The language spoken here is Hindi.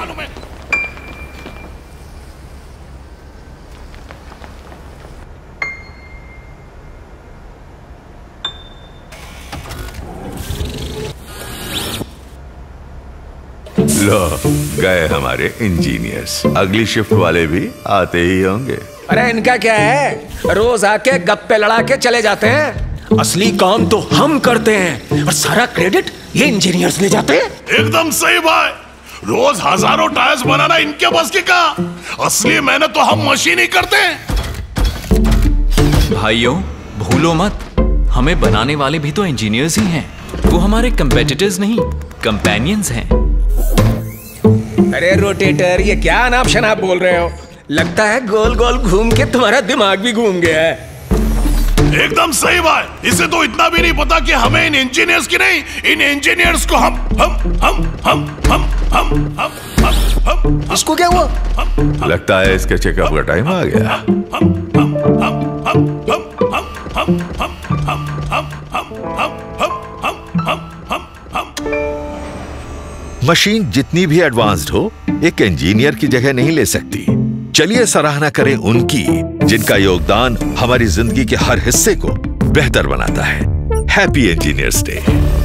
मालूम है। लो गए हमारे इंजीनियर्स। अगली शिफ्ट वाले भी आते ही होंगे। अरे इनका क्या है, रोज आके गप्पे लड़ा के चले जाते हैं। असली काम तो हम करते हैं और सारा क्रेडिट ये इंजीनियर्स ले जाते हैं। एकदम सही भाई, रोज हजारों टायर्स बनाना इनके बस की का। असली मेहनत तो हम मशीन ही करते हैं। भाइयों भूलो मत, हमें बनाने वाले भी तो इंजीनियर्स ही हैं। वो हमारे कंपेटिटर्स नहीं, कंपेनियंस हैं। अरे रोटेटर, ये क्या अनाप शनाप बोल रहे हो? लगता है गोल गोल घूम के तुम्हारा दिमाग भी घूम गया है। एकदम सही बात। इसे तो इतना भी नहीं पता कि हमें इन इंजीनियर्स की नहीं, इन इंजीनियर्स को हम इसको क्या हुआ? लगता है इसके चेकअप का टाइम आ गया। मशीन जितनी भी एडवांस्ड हो, एक इंजीनियर की जगह नहीं ले सकती। चलिए सराहना करें उनकी, जिनका योगदान हमारी जिंदगी के हर हिस्से को बेहतर बनाता है। Happy engineers day.